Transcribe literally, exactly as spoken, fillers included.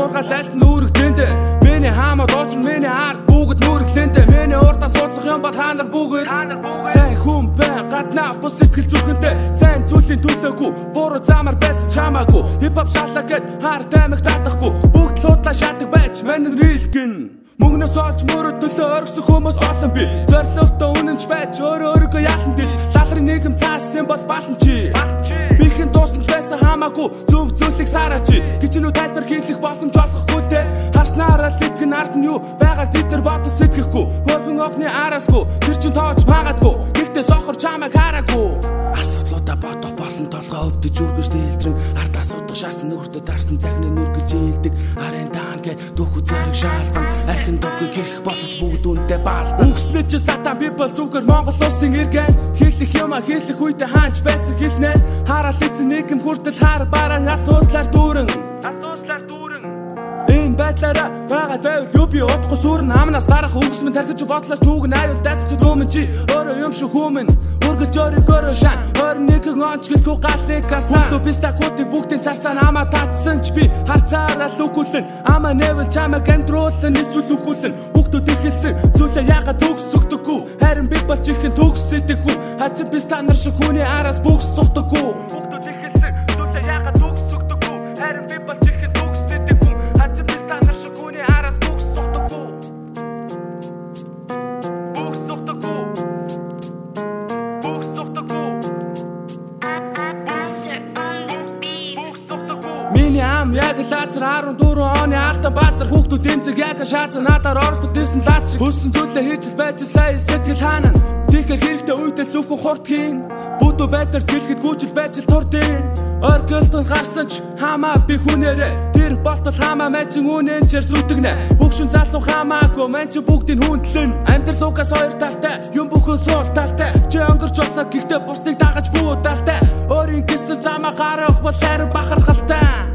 сургаал аль нь үүрэгтэндэ миний хаамаа доочр миний ард бүгд нүрэглэндэ миний урдаас ууцах юм бол та нар бүгд сайн хүн бай гаднаа бус сэтгэл зүрхэндээ сайн зүйлийн төлөөгүй буруу замаар байсан чамаагүй хипхоп шалаа гэд хаар таймаг татахгүй бүгд луудлаа шатаг байж манай рил гин мөнгнөөс олж мөрөд төлөө оргисон хүмүүс олон би зорилготой үнэнч байж өөрөө өөрийгөө яалан дил лалрын нийгэм цаас юм бол балан чи бихэн дуусан байсан хамаагүй зөв зүйлийг сараач гिचнүү тайлбар хийх боломж олохгүй те харснараа л итгэн ард нь юу байгааг бид нар бодож сэтгэхгүй хөргөн огны араасгүй тэр чин тоож магадгүй гэхдээ сохор чамайг хараагүй асуудлуудаа бодох болон толгой өвдөж үргэж дээлтрэн ардаас удах шаасан нүртэ дарсан цагны нүргэлж ээлдэг арын таан гэ дөхүү зэрэг шаалган архин дөгөө гих болж бүгд үнтэй баал үгснэ чи сатан би бол зүгээр Монгол улсын иргэн хэлэх юма хэлэх үедээ хаанч байсан хэлнэ хараал эзэн нийгэм хүртэл хар баран асуудлаар дүүрэн асуудлаар дүүрэн энэ байдлаараа байгаа байвал юу би удахгүй сүрэн амнаас гарах үгс минь тархиж бодлоос түүгэн аюул дайсан чи дүүмэн чи өөрөө юм шүү хүмэн үргэлж өөрийгөө шан орон нэгэн онч гэлгүй галыг асан бүгд бистакуудыг бүгдийн царцаа намаа татсан ч би харцаараа л үгүүлэн амаа нэвэл чамаа контролн эсвэл үгүүлэн бүгдүүд ихэлсэн зүйлээ ягаад төгс өгдөггүй харин би болж ихэн төгс идэхгүй хачин биста нар шиг хүний араас бүгс сухдаггүй бүгдүүд ихэлсэн зүйлээ ягаад төгс өгдөггүй харин би болж ихэн төгс идэхгүй хачин биста нар шиг хүний араас бүгс сухдаггүй бүгс сухдаггүй миний ам яг лазар арван дөрвөн оны алтан баазар хүүхдүүд эмзэг яг шааза надаар орлол дэвсэн лаз шиг хөссөн зүйлээ хийж л байж сая сэтгэл хаанаа тийхэр хэрэгтэй үедэл зөвхөн хурд хийн бүдүү байдлаар тэлгэд гүйчил байж л турдیں۔ Оргилтон гарсан ч хамаа би хүнээрээ тэр болтол хамаа мэжин үнэнчээр зүтгэнэ бүгшин залуу хамаагүй мэн чи бүгдийн хүндлэн амьдрал угаас хоёр талтай юм бүхэн суул талтай чи өнгөрч болоо гэхдээ бусдыг дагаж бүү талтай өөрийн гэсэн замаа гарах бол харин бахархалтай